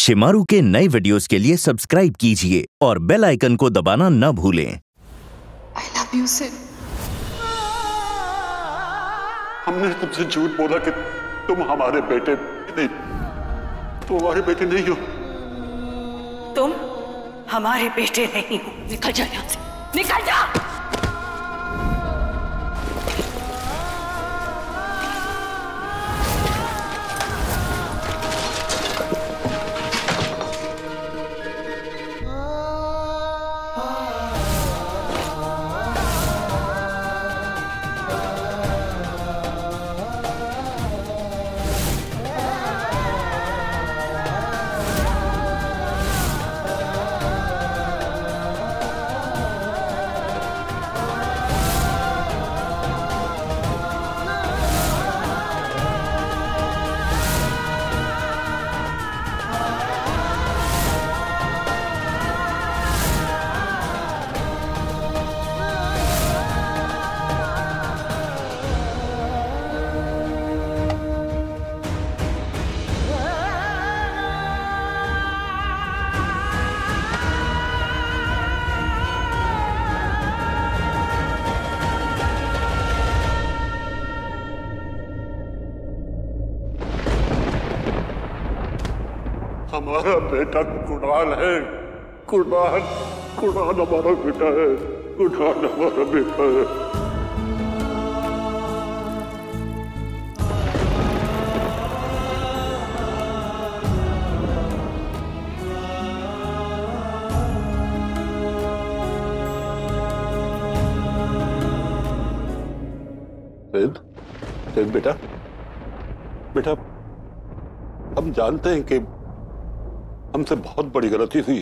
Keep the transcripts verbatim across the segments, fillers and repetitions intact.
शिमारू के नए वीडियोस के लिए सब्सक्राइब कीजिए और बेल आइकन को दबाना न भूलें। I love you, Sid. हमने तुमसे झूठ बोला कि तुम हमारे बेटे नहीं, तुम हमारे बेटे नहीं हो। तुम हमारे बेटे नहीं हो। निकल जा यहाँ से, निकल जा। हमारा बेटा कुणाल है। कुणाल कुणाल हमारा बेटा है। कुणाल हमारा बेटा है। सिद्ध, सिद्ध बेटा, बेटा हम जानते हैं कि हमसे बहुत बड़ी गलती हुई है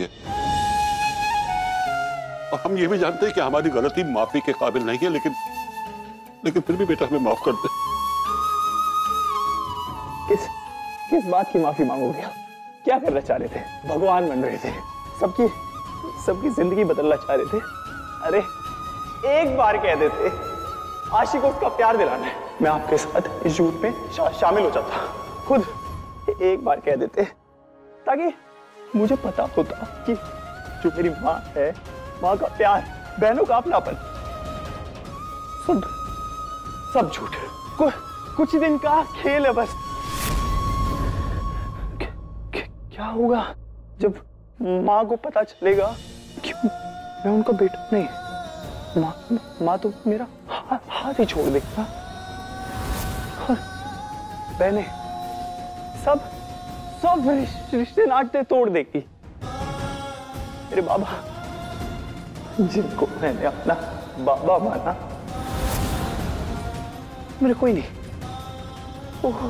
और हम ये भी जानते हैं कि हमारी गलती माफी के काबिल नहीं है, लेकिन लेकिन फिर भी बेटा हमें माफ कर दे। किस किस बात की माफी मांगोगे आप? क्या करना चाह रहे थे? भगवान बन रहे थे, सबकी सबकी जिंदगी बदलना चाह रहे थे। अरे एक बार कह देते आशी को उसका प्यार दिलाना है, मैं आपके साथ इस झूठ में शा, शामिल हो जाता। खुद एक बार कह देते ताकि मुझे पता होता कि जो मेरी माँ है, माँ का प्यार, बहनों का अपनापन, सब सब झूठ, कु, कुछ दिन का खेल है बस। क्या होगा जब माँ को पता चलेगा कि मैं उनका बेटा नहीं? माँ माँ तो मेरा हा, हाथ ही छोड़ देगा। बहने सब सब रिश्ते नाते तोड़ देगी। मेरे बाबा जिनको मैंने अपना बाबा माना, मेरे कोई नहीं। ओह,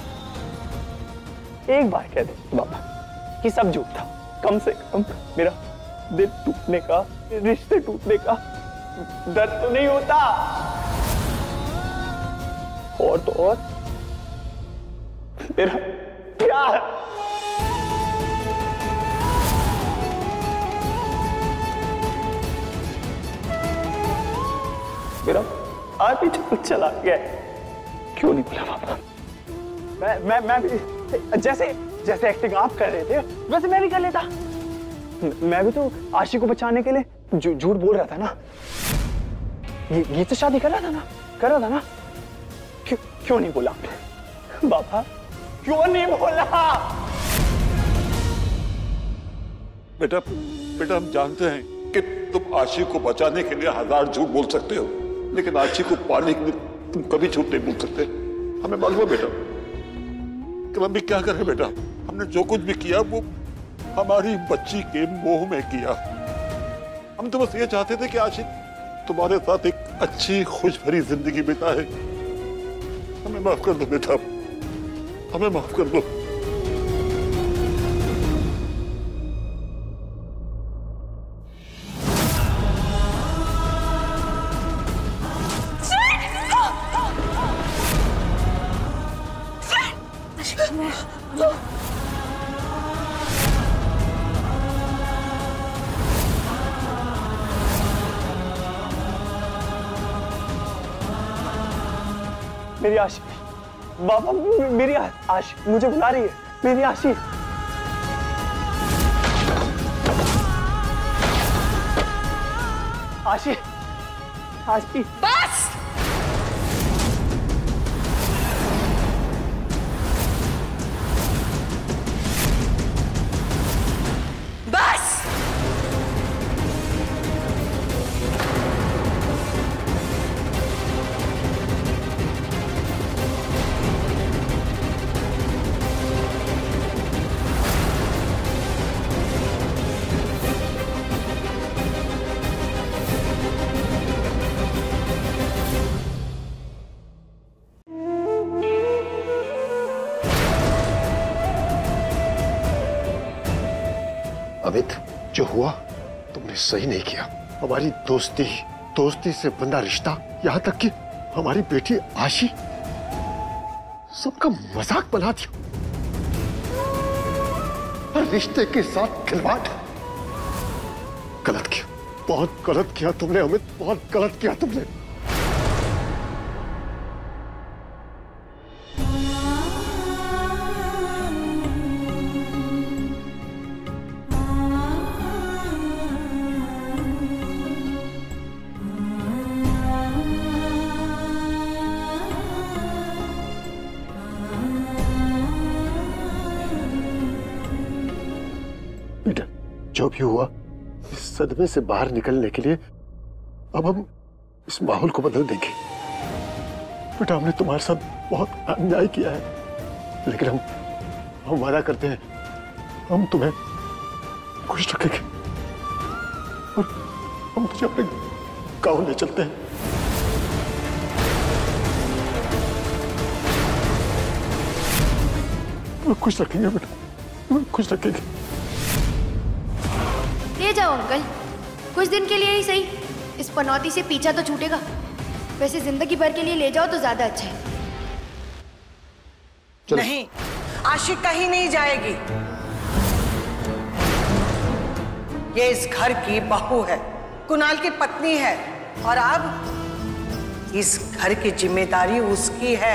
एक बार कह दे बाबा कि सब झूठ था, कम से कम मेरा दिल टूटने का, रिश्ते टूटने का दर्द तो नहीं होता। और तो और मेरा प्यार, मेरा आप ही चल चला गया। क्यों नहीं बोला पापा? मैं मैं मैं भी जैसे जैसे एक्टिंग आप कर रहे थे वैसे मैं भी कर लेता। मैं भी तो आशी को बचाने के लिए झूठ बोल रहा था ना। ये ये तो शादी कर रहा था ना, कर रहा था ना। क्यों क्यों नहीं बोला आपने बाबा? क्यों नहीं बोला? बेटा बेटा हम जानते हैं कि तुम आशी को बचाने के लिए हजार झूठ बोल सकते हो, लेकिन आशी को पाने के लिए तुम कभी झूठ नहीं बोल सकते। हमें मालूम है बेटा कि हम भी क्या करें। बेटा हमने जो कुछ भी किया वो हमारी बच्ची के मोह में किया। हम तो बस ये चाहते थे कि आशी तुम्हारे साथ एक अच्छी खुश भरी जिंदगी बिताए। हमें माफ कर दो बेटा, हमें माफ कर दो। मेरी आशी, बाबा मेरी आशी मुझे बुला रही है। मेरी आशी, आशी, आशी। बस। बस। अमित, जो हुआ तुमने सही नहीं किया। हमारी दोस्ती दोस्ती से बंधा रिश्ता, यहाँ तक कि हमारी बेटी आशी, सबका मजाक बना दिया। हर रिश्ते के साथ खिलवाड़। गलत किया, बहुत गलत किया तुमने अमित, बहुत गलत किया तुमने। जो भी हुआ, इस सदमे से बाहर निकलने के लिए अब हम इस माहौल को बदल देंगे। बेटा, हमने तुम्हारे साथ बहुत अन्याय किया है, लेकिन हम हम वादा करते हैं हम तुम्हें खुश रखेंगे और हम तुझे अपने गांव ले चलते हैं। तुम्हें खुश रखेंगे बेटा, तुम्हें खुश रखेंगे। ले जाओ अंकल, कुछ दिन के लिए ही सही। इस पनौती से पीछा तो छूटेगा। वैसे जिंदगी भर के लिए ले जाओ तो ज्यादा अच्छा है। नहीं, आशी कहीं नहीं जाएगी। ये इस घर की बहू है, कुणाल की पत्नी है, और अब इस घर की जिम्मेदारी उसकी है।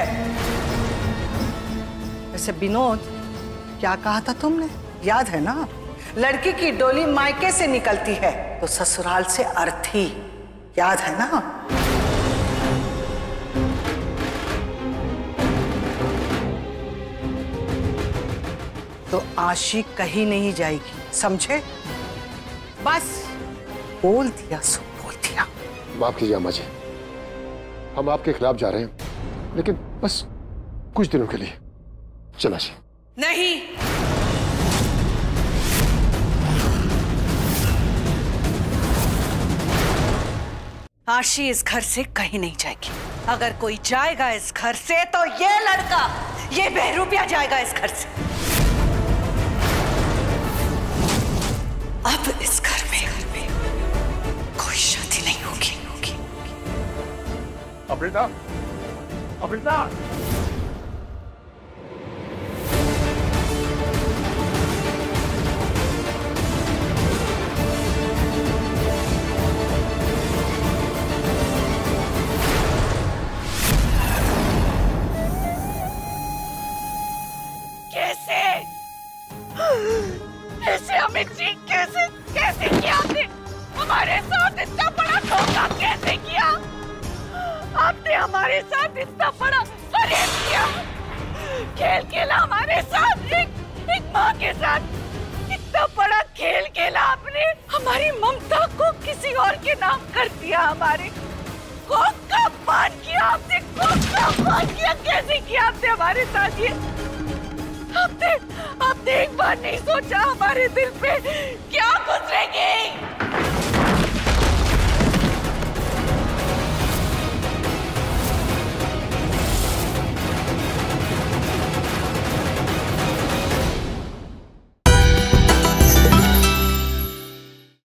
वैसे विनोद, क्या कहा था तुमने, याद है ना? लड़की की डोली मायके से निकलती है तो ससुराल से अर्थी, याद है ना? तो आशी कहीं नहीं जाएगी, समझे? बस बोल दिया सो बोल दिया। माफ कीजिए अम्मा जी, हम आपके खिलाफ जा रहे हैं, लेकिन बस कुछ दिनों के लिए। चला जी। नहीं, आशी इस घर से कहीं नहीं जाएगी। अगर कोई जाएगा इस घर से तो ये लड़का, ये बहरूपिया जाएगा इस घर से। अब इस घर में, घर में कोई शादी नहीं होगी। होगी अमृता, अमृता, कैसे अमित जी, कैसे कैसे किया आपने हमारे साथ इतना बड़ा धोखा? कैसे किया आपने हमारे साथ इतना बड़ा फरेब किया? खेल खेला हमारे साथ, एक एक माँ के साथ इतना बड़ा खेल खेला आपने। हमारी ममता को किसी और के नाम कर दिया। हमारे कोख का अपमान किया आपने, कोख का अपमान किया। कैसे किया आपने हमारे साथ ये? आपने आपने एक बार नहीं सोचा हमारे दिल पे